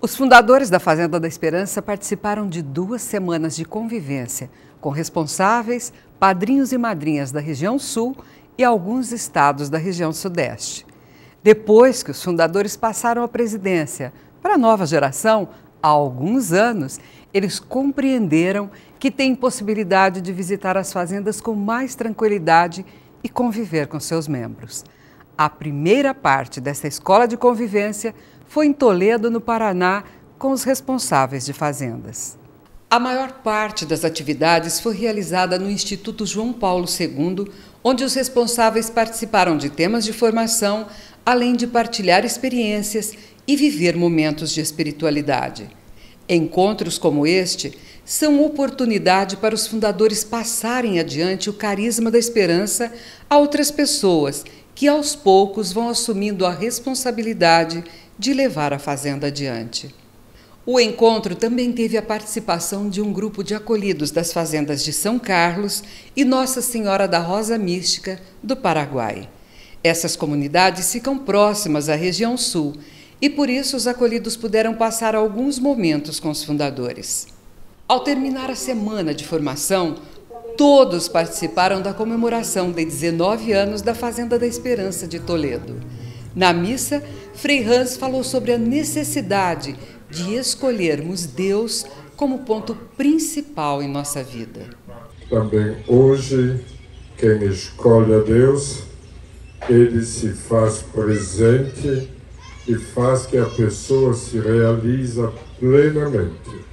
Os fundadores da Fazenda da Esperança participaram de 2 semanas de convivência com responsáveis, padrinhos e madrinhas da região sul e alguns estados da região sudeste. Depois que os fundadores passaram a presidência para a nova geração, há alguns anos, eles compreenderam que têm possibilidade de visitar as fazendas com mais tranquilidade e conviver com seus membros. A primeira parte dessa escola de convivência foi em Toledo, no Paraná, com os responsáveis de fazendas. A maior parte das atividades foi realizada no Instituto João Paulo II, onde os responsáveis participaram de temas de formação, além de partilhar experiências e viver momentos de espiritualidade. Encontros como este são oportunidade para os fundadores passarem adiante o carisma da esperança a outras pessoas que, aos poucos, vão assumindo a responsabilidade de levar a fazenda adiante. O encontro também teve a participação de um grupo de acolhidos das fazendas de São Carlos e Nossa Senhora da Rosa Mística, do Paraguai. Essas comunidades ficam próximas à região sul e, por isso, os acolhidos puderam passar alguns momentos com os fundadores. Ao terminar a semana de formação, todos participaram da comemoração de 19 anos da Fazenda da Esperança de Toledo. Na missa, Frei Hans falou sobre a necessidade de escolhermos Deus como ponto principal em nossa vida. Também hoje, quem escolhe a Deus, ele se faz presente e faz que a pessoa se realize plenamente.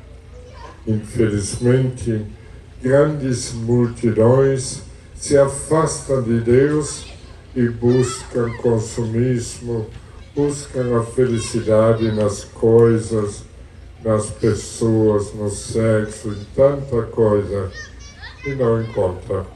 Infelizmente, grandes multidões se afastam de Deus e buscam consumismo, buscam a felicidade nas coisas, nas pessoas, no sexo, em tanta coisa, e não encontram.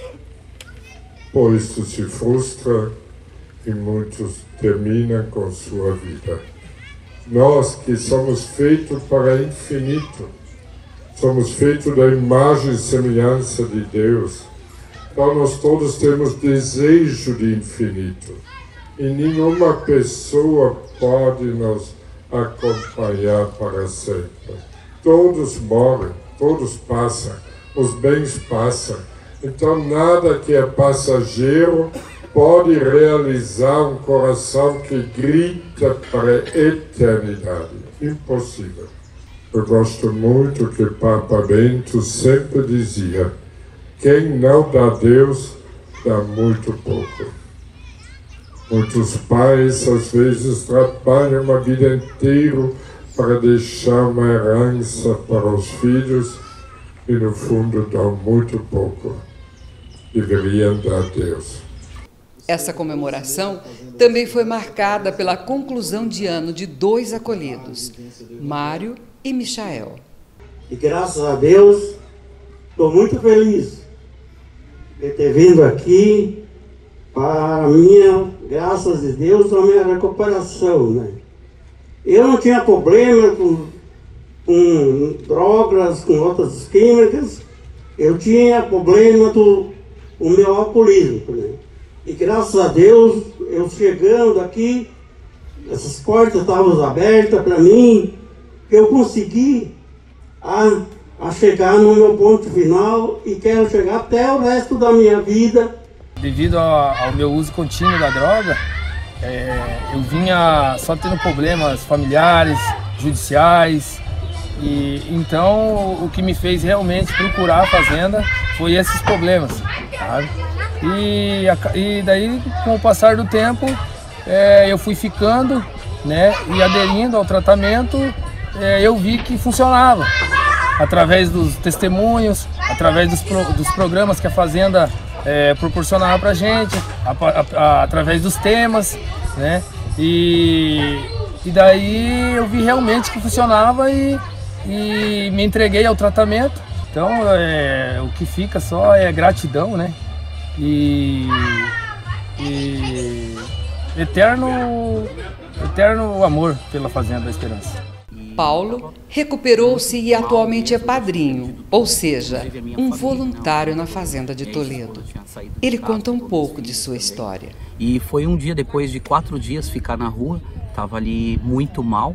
Por isso se frustra e muitos terminam com sua vida. Nós que somos feitos para infinito, somos feitos da imagem e semelhança de Deus. Então nós todos temos desejo de infinito. E nenhuma pessoa pode nos acompanhar para sempre. Todos morrem, todos passam, os bens passam. Então nada que é passageiro pode realizar um coração que grita para a eternidade. Impossível. Eu gosto muito que Papa Bento sempre dizia: quem não dá a Deus, dá muito pouco. Muitos pais, às vezes, trabalham uma vida inteira para deixar uma herança para os filhos e, no fundo, dão muito pouco. Deveriam dar a Deus. Essa comemoração também foi marcada pela conclusão de ano de 2 acolhidos, Mário e Michael. E graças a Deus, estou muito feliz de ter vindo aqui para graças a Deus, a minha recuperação, né? Eu não tinha problema com drogas, com outras químicas, eu tinha problema do meu alcoolismo, né? E graças a Deus, eu chegando aqui, essas portas estavam abertas para mim, eu consegui a chegar no meu ponto final e quero chegar até o resto da minha vida. Devido ao meu uso contínuo da droga, eu vinha só tendo problemas familiares, judiciais, e então o que me fez realmente procurar a fazenda foi esses problemas, sabe? E daí, com o passar do tempo, eu fui ficando, né, e aderindo ao tratamento, eu vi que funcionava. Através dos testemunhos, através dos programas que a fazenda proporcionava para a gente, através dos temas, né? E daí eu vi realmente que funcionava e me entreguei ao tratamento. Então o que fica só é gratidão, né? E eterno amor pela Fazenda da Esperança. Paulo recuperou-se e atualmente é padrinho, ou seja, um voluntário na Fazenda de Toledo. Ele conta um pouco de sua história. E foi um dia depois de 4 dias ficar na rua, estava ali muito mal,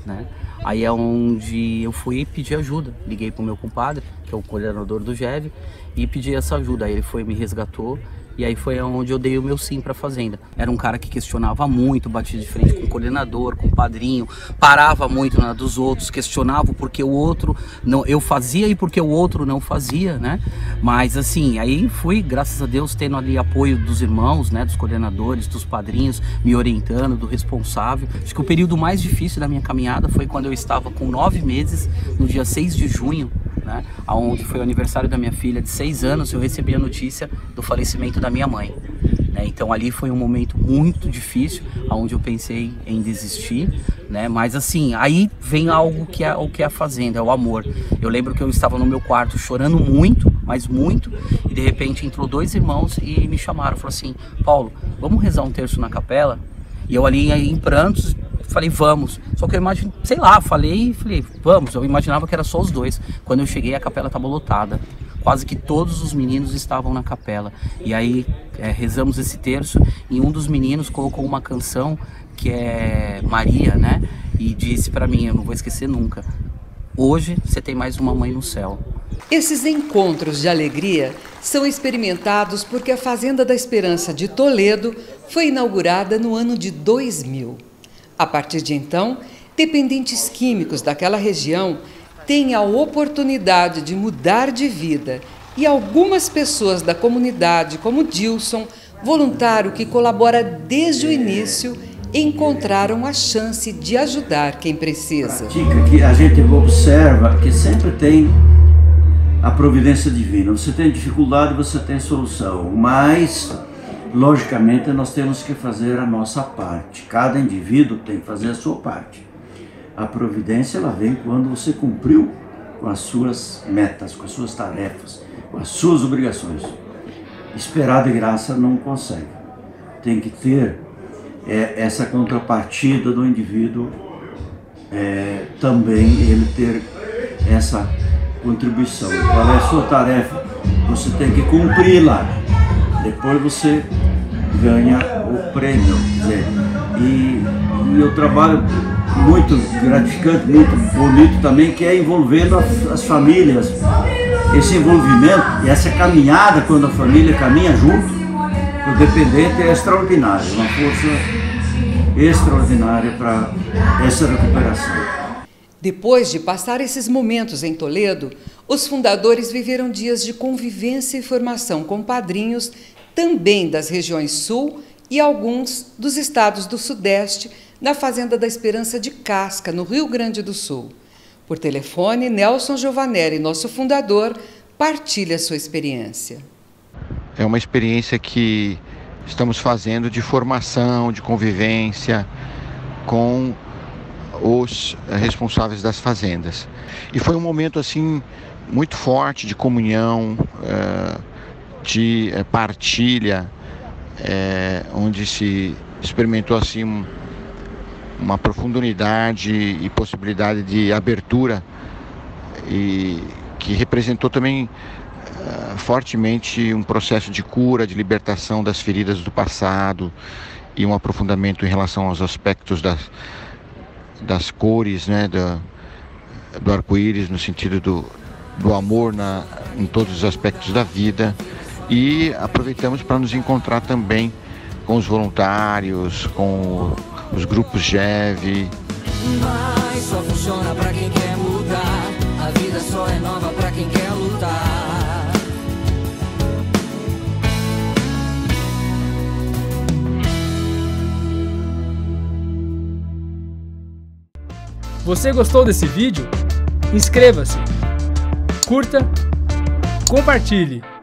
né? Aí é onde eu fui pedir ajuda. Liguei pro meu compadre, que é o coordenador do GEV, e pedi essa ajuda. Aí ele foi, me resgatou. E aí foi onde eu dei o meu sim para a fazenda. Era um cara que questionava muito, batia de frente com o coordenador, com o padrinho, parava muito na dos outros, questionava porque o outro não, eu fazia e porque o outro não fazia, né? Mas assim, aí fui, graças a Deus, tendo ali apoio dos irmãos, né, dos coordenadores, dos padrinhos, me orientando, do responsável. Acho que o período mais difícil da minha caminhada foi quando eu estava com 9 meses, no dia 6 de junho, né, onde foi o aniversário da minha filha de 6 anos, eu recebi a notícia do falecimento da minha mãe. Né, então ali foi um momento muito difícil, onde eu pensei em desistir, né, mas assim, aí vem algo que é o que é a fazenda, é o amor. Eu lembro que eu estava no meu quarto chorando muito, mas muito, e de repente entrou 2 irmãos e me chamaram, falaram assim: Paulo, vamos rezar um terço na capela? E eu ali em prantos, falei, vamos. Só que eu imaginei, sei lá, falei, vamos. Eu imaginava que era só os 2. Quando eu cheguei, a capela estava lotada. Quase que todos os meninos estavam na capela. E aí rezamos esse terço e um dos meninos colocou uma canção que é Maria, né? E disse para mim, eu não vou esquecer nunca: hoje você tem mais uma mãe no céu. Esses encontros de alegria são experimentados porque a Fazenda da Esperança de Toledo foi inaugurada no ano de 2000. A partir de então, dependentes químicos daquela região têm a oportunidade de mudar de vida e algumas pessoas da comunidade, como Dilson, voluntário que colabora desde o início, encontraram a chance de ajudar quem precisa. Que a gente observa que sempre tem a providência divina. Você tem dificuldade, você tem solução, mas logicamente nós temos que fazer a nossa parte. Cada indivíduo tem que fazer a sua parte. A providência ela vem quando você cumpriu com as suas metas, com as suas tarefas, com as suas obrigações. Esperar de graça não consegue. Tem que ter essa contrapartida do indivíduo, também ele ter essa contribuição. Qual é a sua tarefa? Você tem que cumpri-la. Depois você ganha o prêmio. Quer dizer, e eu trabalho muito gratificante, muito bonito também, que é envolvendo as famílias. Esse envolvimento e essa caminhada, quando a família caminha junto, o dependente é extraordinário, uma força extraordinária para essa recuperação. Depois de passar esses momentos em Toledo, os fundadores viveram dias de convivência e formação com padrinhos também das regiões Sul e alguns dos estados do Sudeste, na Fazenda da Esperança de Casca, no Rio Grande do Sul. Por telefone, Nelson Giovanelli, nosso fundador, partilha sua experiência. É uma experiência que estamos fazendo de formação, de convivência com os responsáveis das fazendas. E foi um momento assim muito forte de comunhão, de partilha, onde se experimentou assim uma profundidade e possibilidade de abertura, e que representou também fortemente um processo de cura, de libertação das feridas do passado e um aprofundamento em relação aos aspectos das cores, né, do arco-íris, no sentido do amor em todos os aspectos da vida. E aproveitamos para nos encontrar também com os voluntários, com os grupos GEV. Mas só funciona para quem quer mudar. A vida só é nova para quem quer lutar. Você gostou desse vídeo? Inscreva-se, curta, compartilhe.